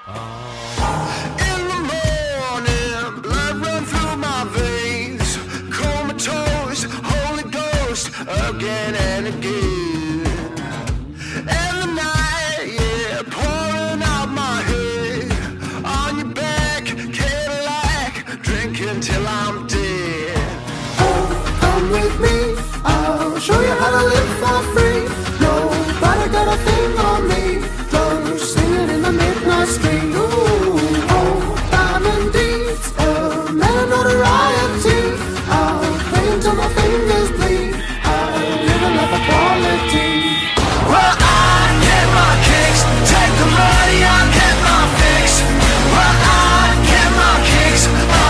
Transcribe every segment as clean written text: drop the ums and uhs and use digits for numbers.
In the morning, blood run through my veins, comatose, Holy Ghost, again and again. And the night, yeah, pouring out my head, on your back, Cadillac, drinking till I'm dead. Oh, come with me, I'll show you how to live for free. Nobody got a thing on me, don't singing in the midnight street. Ooh, oh, diamond deeds, man, notoriety. I'll play until my fingers bleed, I'll live a life of quality. Well, I get my kicks, take the money, I get my fix. Well, I get my kicks, oh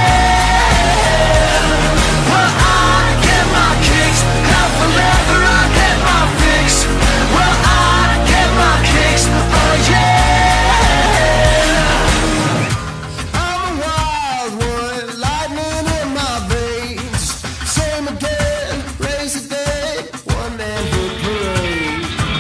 yeah. Well, I get my kicks, and forever I get my fix. Well, I get my kicks, oh yeah. I'm a wild one, lightning in my veins. Same again, raise the day, one man hit parade.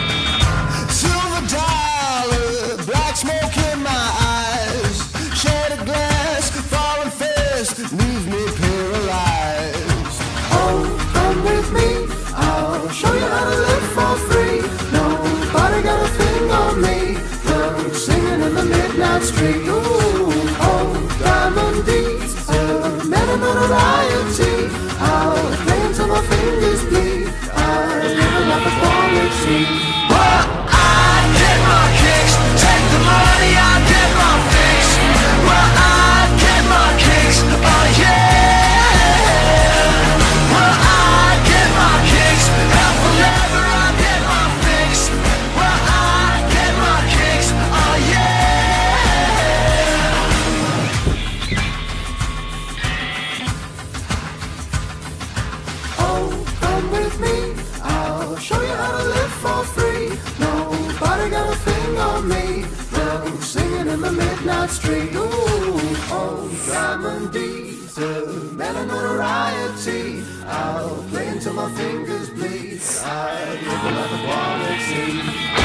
Silver dollar, black smoke in my eyes. Shattered glass, falling fast, leave me paralyzed. Oh, come with me, I'll show you how to live for free. Nobody got a thing on me, I'm singing in the midnight street. Ooh, oh, diamond deeds, men of notoriety. I'll play until my fingers bleed, I'll live a life of quality. Well, I get my kicks, take the money, I get my fix. Well, I get my kicks, oh yeah. Well, I get my kicks, and forever I get my fix. Well, I get my kicks, oh yeah. Oh, come with me, I'll show you how to live for free. Nobody got a thing on me, I'm singing in the midnight street. Ooh, oh, diamond deeds, men of notoriety. I'll play until my fingers bleed, I live a life of quality.